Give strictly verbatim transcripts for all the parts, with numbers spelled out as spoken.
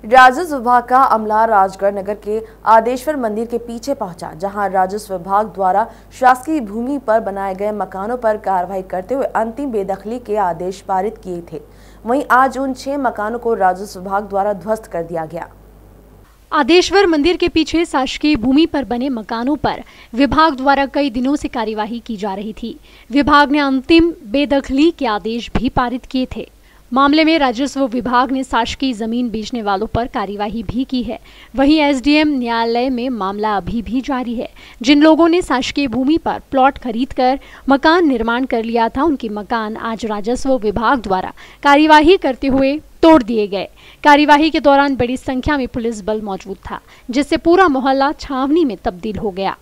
राजस्व विभाग का अमला राजगढ़ नगर के आदेश्वर मंदिर के पीछे पहुंचा, जहां राजस्व विभाग द्वारा शासकीय भूमि पर बनाए गए मकानों पर कार्रवाई करते हुए अंतिम बेदखली के आदेश पारित किए थे। वहीं आज उन छह मकानों को राजस्व विभाग द्वारा ध्वस्त कर दिया गया। आदेश्वर मंदिर के पीछे शासकीय भूमि पर बने मकानों पर विभाग द्वारा कई दिनों से कार्यवाही की जा रही थी। विभाग ने अंतिम बेदखली के आदेश भी पारित किए थे। मामले में राजस्व विभाग ने शासकीय जमीन बेचने वालों पर कार्यवाही भी की है। वहीं एसडीएम न्यायालय में मामला अभी भी जारी है। जिन लोगों ने शासकीय भूमि पर प्लॉट खरीदकर मकान निर्माण कर लिया था, उनके मकान आज राजस्व विभाग द्वारा कार्यवाही करते हुए तोड़ दिए गए। कार्यवाही के दौरान बड़ी संख्या में पुलिस बल मौजूद था, जिससे पूरा मोहल्ला छावनी में तब्दील हो गया।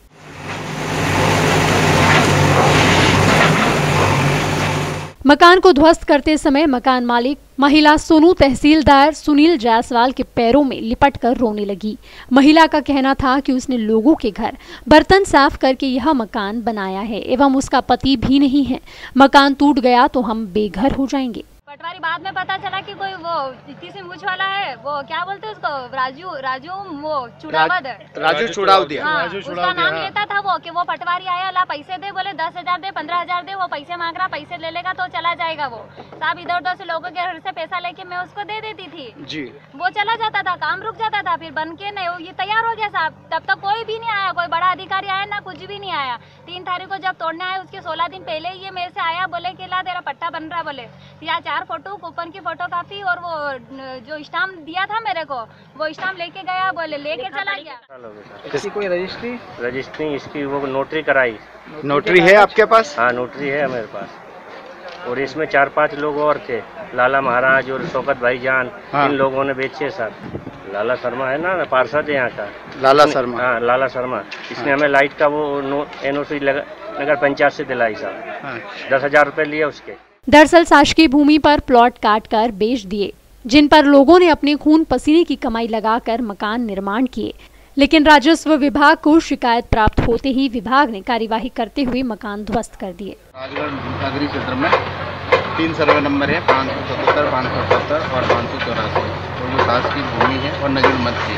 मकान को ध्वस्त करते समय मकान मालिक महिला सोनू तहसीलदार सुनील जायसवाल के पैरों में लिपटकर रोने लगी। महिला का कहना था कि उसने लोगों के घर बर्तन साफ करके यह मकान बनाया है एवं उसका पति भी नहीं है। मकान टूट गया तो हम बेघर हो जाएंगे। पटवारी बाद में पता चला कि कोई वो किसी मुझ वाला है, वो क्या बोलते हैं उसको, राजू राजू वो चुड़ावद राजू चुड़ाव दिया। हाँ, उसका नाम लेता था वो कि वो पटवारी आया, ला पैसे दे, बोले दस हजार दे, पंद्रह हजार दे, वो पैसे मांग रहा, पैसे ले लेगा तो चला जाएगा। वो साहब इधर उधर से लोगों के घर से पैसा लेके मैं उसको दे देती थी जी। वो चला जाता था, काम रुक जाता था, फिर बन के नहीं ये तैयार हो गया साहब। तब तक कोई भी नहीं आया, कोई बड़ा अधिकारी आया ना, कुछ भी नहीं आया। तीन तारीख को जब तोड़ने आया, उसके सोलह दिन पहले ही ये मेरे से आया, बोले कि ला तेरा पट्टा बन रहा, बोले या चार फोटो कूपन की फोटो काफी और वो जो स्टाम्प दिया था मेरे को, वो स्टाम्प लेके गया, बोले लेके चला गया। इसकी कोई रजिस्ट्री रजिस्ट्री इसकी वो नोटरी कराई। नोटरी है आपके पास? हाँ, नोटरी है मेरे पास। और इसमें चार पांच लोग और थे, लाला महाराज और शौकत भाईजान। हाँ। इन लोगों ने बेचे सर। लाला शर्मा है ना, पार्षद है यहाँ का, लाला शर्मा। हाँ, लाला शर्मा। इसने हमें लाइट का वो एनओसी नगर पंचायत से दिलाई साहब। हाँ। दस हजार रुपए लिए उसके। दरअसल शासकीय भूमि पर प्लॉट काटकर बेच दिए, जिन पर लोगों ने अपने खून पसीने की कमाई लगाकर मकान निर्माण किए। लेकिन राजस्व विभाग को शिकायत प्राप्त होते ही विभाग ने कार्यवाही करते हुए मकान ध्वस्त कर दिए। राजगढ़ नगरी क्षेत्र में तीन सर्वे नंबर है, पाँच सौ सतहत्तर, पाँच सौ अठहत्तर और पाँच सौ चौरासी, और जो शासकीय भूमि है और नगर मध्य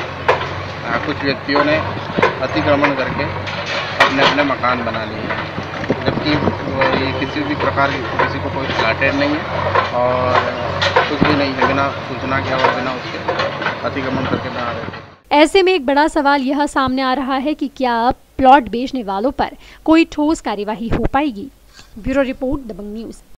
है। कुछ व्यक्तियों ने अतिक्रमण करके अपने अपने मकान बना लिए हैं, जबकि ये किसी भी प्रकार की किसी को कोई प्लाटेड नहीं है और कुछ भी नहीं है, बिना सूचना के और बिना उसके अतिक्रमण करके बना रहे थे। ऐसे में एक बड़ा सवाल यह सामने आ रहा है कि क्या अब प्लॉट बेचने वालों पर कोई ठोस कार्यवाही हो पाएगी। Bureau report, Dabang news.